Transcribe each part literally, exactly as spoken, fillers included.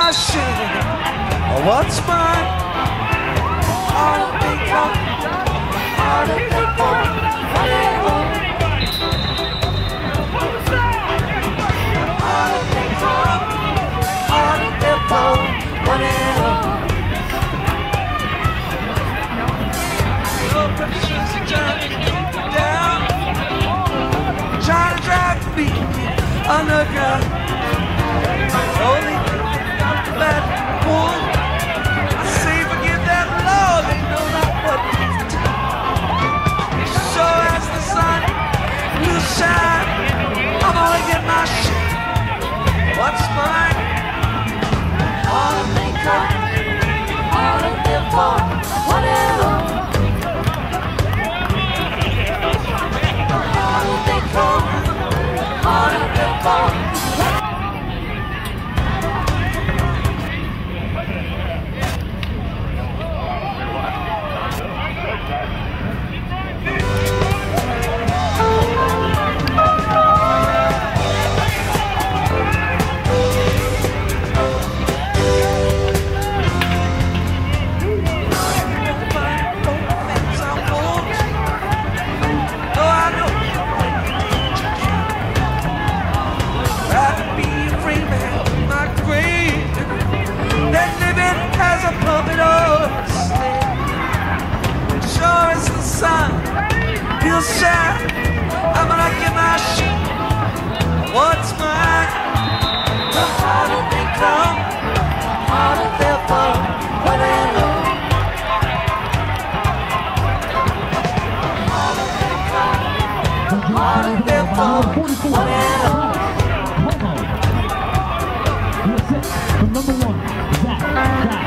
my share of what's mine. All of they come, all of they go, all they go. All of they come, all of they go, all they go. Your precious down, trying to drive me underground. Holy bad boy, I say forgive that Lord, they know not what to do. So as the sun will shine, I'm gonna get my shit. What's mine? All of they come, all of them fall, whatever. All of they come, all of them fall. Shine. I'm gonna get my shit. What's mine? The harder they come, harder they fall. Whatever. Harder they come, harder they fall. Whatever. The number one, Zach, Zach.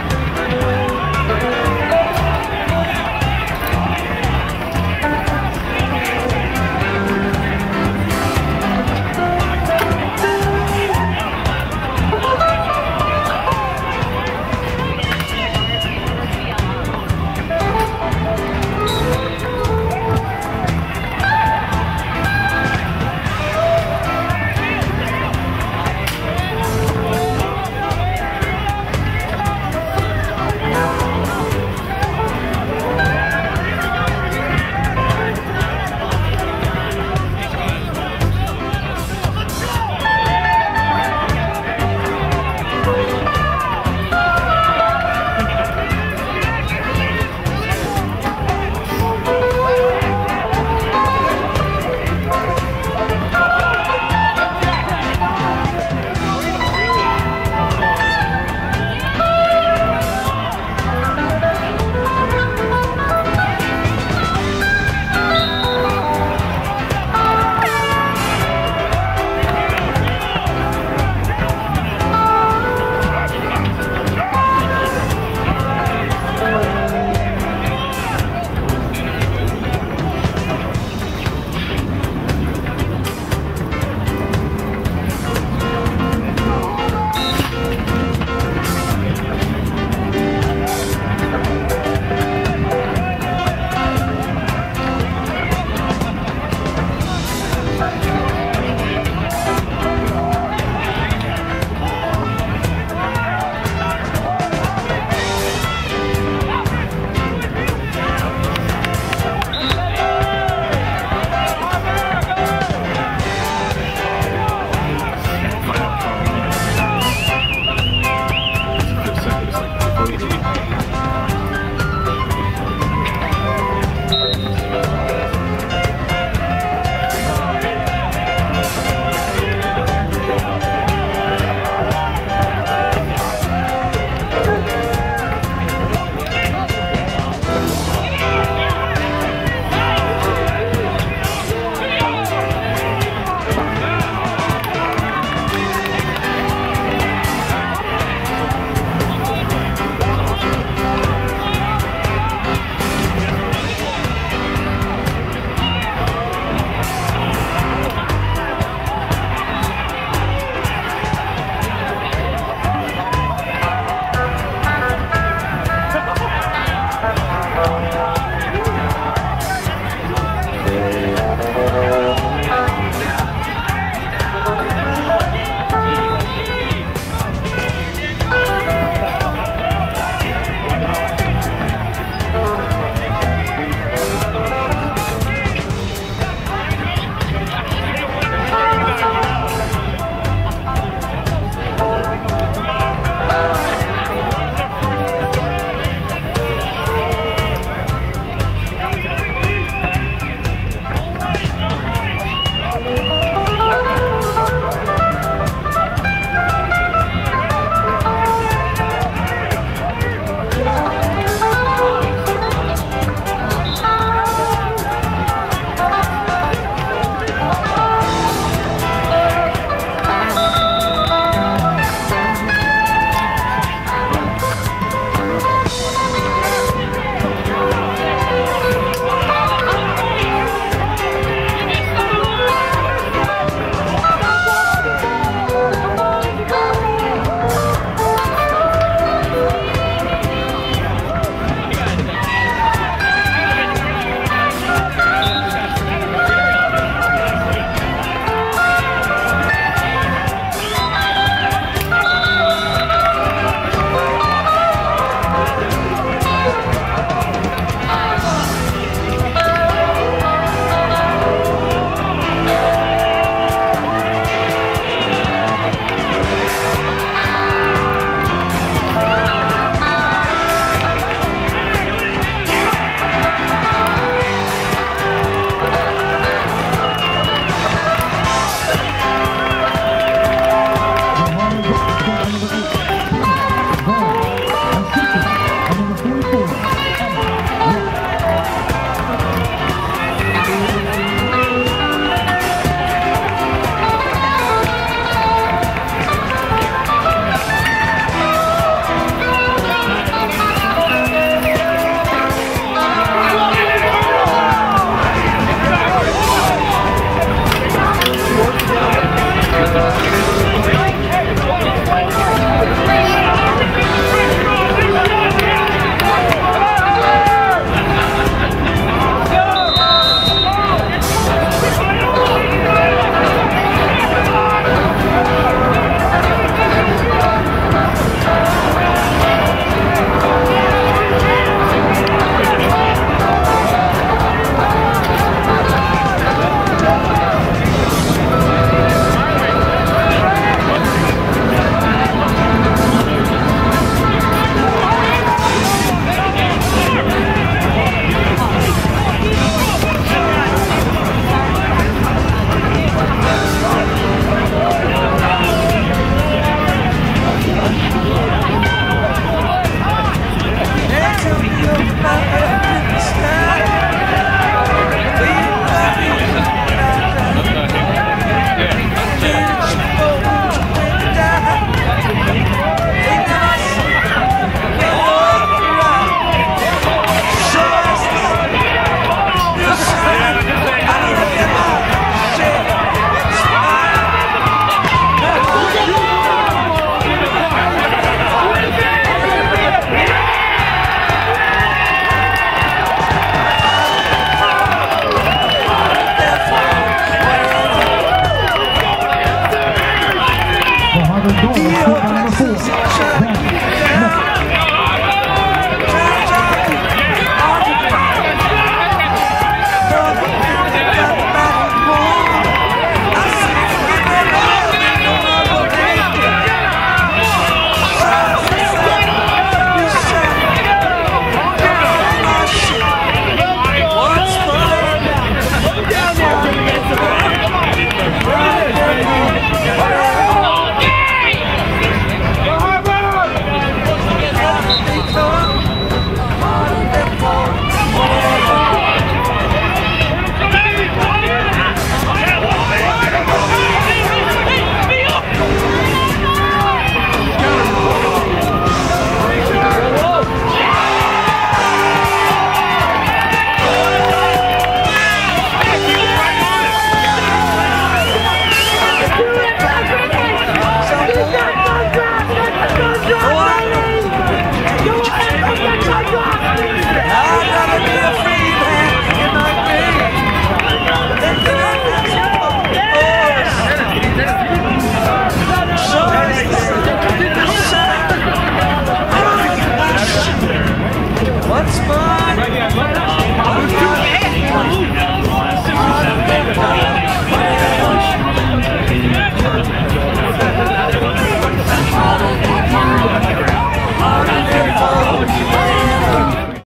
fun. Right here, right now.